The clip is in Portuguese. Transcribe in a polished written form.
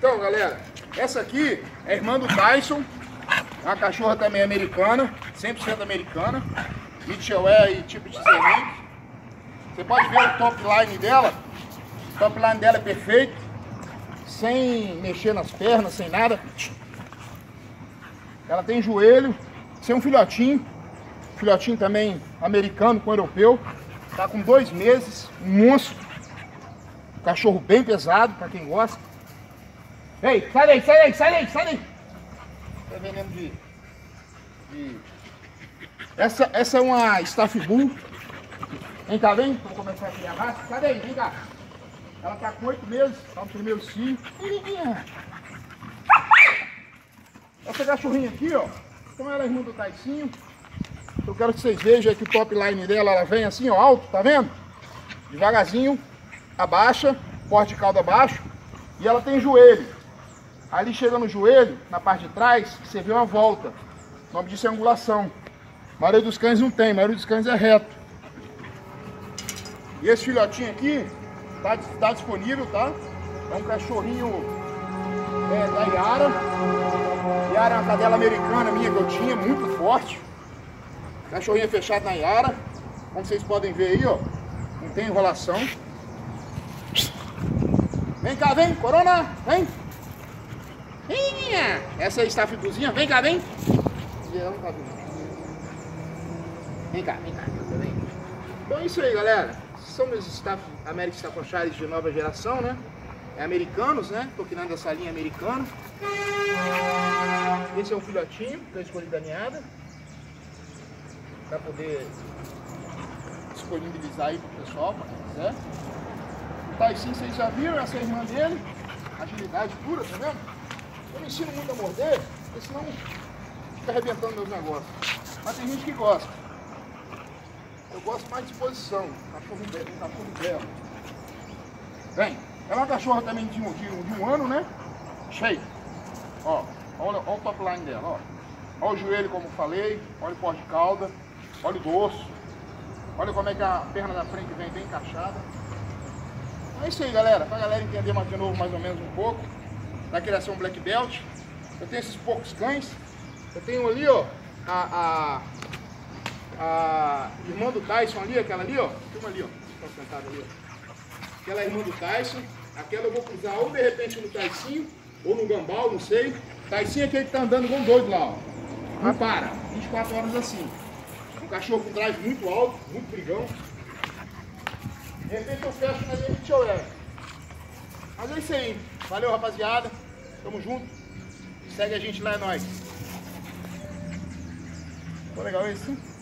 Então, galera, essa aqui é a irmã do Tyson, uma cachorra também americana, 100% americana, Mitchell e tipo de semente. Você pode ver o top line dela, o top line dela é perfeito, sem mexer nas pernas, sem nada. Ela tem joelho, sem um filhotinho também americano com europeu, tá com 2 meses, um monstro, cachorro bem pesado, para quem gosta. Ei, sai daí, sai daí, sai daí, sai daí! Tá veneno de... Essa é uma Staff Bull. Vem cá, vem, vou começar a criar raça. Sai daí, vem cá. Ela tá com 8 meses, tá no primeiro cio. Essa cachorrinha aqui, ó, então ela é irmã do Taicinho. Eu quero que vocês vejam aqui o top line dela, ela vem assim, ó, alto, tá vendo? Devagarzinho, abaixa, porte de cauda abaixo, e ela tem joelho. Ali chega no joelho, na parte de trás, você vê uma volta. O nome disso é angulação. A maioria dos cães não tem, a maioria dos cães é reto. E esse filhotinho aqui tá disponível, tá? É um cachorrinho da Yara. Yara é uma cadela americana minha que eu tinha, muito forte. Cachorrinho fechado na Yara. Como vocês podem ver aí, ó. Não tem enrolação. Vem cá, vem, Corona, vem. Essa é a Staff Bullzinha, vem cá, vem. Vem cá, vem cá. Então é isso aí, galera. São meus American Staffordshires de nova geração, né? É americanos, né? Tô criando essa linha americana. Esse é um filhotinho que eu escolhi da ninhada, para poder disponibilizar aí pro pessoal, para quem quiser. O Tyson, vocês já viram, essa é a irmã dele. Agilidade pura, tá vendo? Eu não ensino muito a morder, porque senão fica arrebentando meus negócios. Mas tem gente que gosta. Eu gosto mais de disposição. Cachorro belo. Vem. Ela é uma cachorra também de um ano, né? Cheio. Ó, olha o top line dela, ó. Olha o joelho, como falei. Olha o porte de cauda. Olha o dorso. Olha como é que a perna da frente vem bem encaixada. É isso aí, galera. Pra galera entender mais de novo, mais ou menos um pouco da criação Black Belt. Eu tenho esses poucos cães. Eu tenho ali, ó, a irmã do Tyson ali, aquela ali, ó. Tem uma ali, ó. Tá sentada ali, ó. Aquela é a irmã do Tyson. Aquela eu vou cruzar ou de repente no Taicinho, ou no Gambal, não sei. Taicinho é aquele que tá andando igual doido lá, ó. Não para. 24 horas assim. Um cachorro com drive muito alto, muito brigão. De repente eu fecho na linha de Mitchell. Mas é isso aí. Valeu, rapaziada. Tamo junto. Segue a gente lá, é nóis. Ficou legal isso?